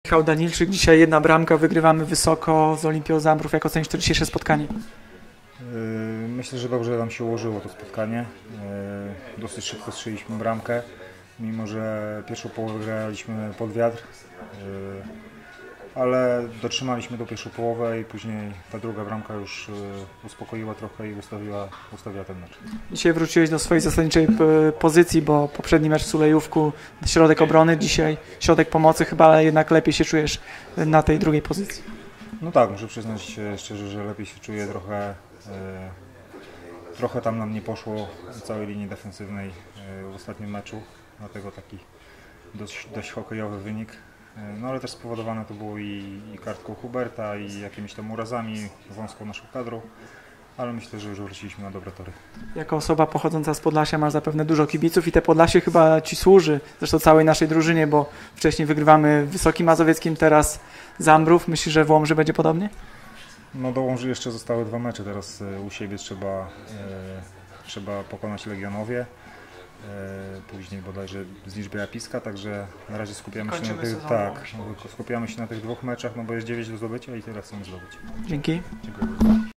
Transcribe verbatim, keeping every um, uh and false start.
Michał Danilczyk, dzisiaj jedna bramka, wygrywamy wysoko z Olimpią Zambrów. Jak ocenisz to dzisiejsze spotkanie? Myślę, że dobrze nam się ułożyło to spotkanie. Dosyć szybko strzeliśmy bramkę, mimo że pierwszą połowę graliśmy pod wiatr, ale dotrzymaliśmy do pierwszej połowy i później ta druga bramka już uspokoiła trochę i ustawiła, ustawiła ten mecz. Dzisiaj wróciłeś do swojej zasadniczej pozycji, bo poprzedni mecz w Sulejówku, środek obrony, dzisiaj środek pomocy, chyba ale jednak lepiej się czujesz na tej drugiej pozycji. No tak, muszę przyznać szczerze, że lepiej się czuję trochę. Trochę tam nam nie poszło w całej linii defensywnej w ostatnim meczu, dlatego taki dość, dość hokejowy wynik. No ale też spowodowane to było i, i kartką Huberta, i jakimiś tam urazami, wąską naszą kadrą, ale myślę, że już wróciliśmy na dobre tory. Jako osoba pochodząca z Podlasia masz zapewne dużo kibiców i te Podlasie chyba Ci służy, zresztą całej naszej drużynie, bo wcześniej wygrywamy w Wysokim Mazowieckim, teraz Zambrów. Myślisz, że w Łomży będzie podobnie? No do Łomży jeszcze zostały dwa mecze, teraz u siebie trzeba, e, trzeba pokonać Legionowie, e, później bodajże z Liczby Piska, także na razie skupiamy się na, tych, tak, skupiamy się na tych dwóch meczach, no bo jest dziewięć do zdobycia i tyle chcemy zdobyć. Dzięki. Dziękuję.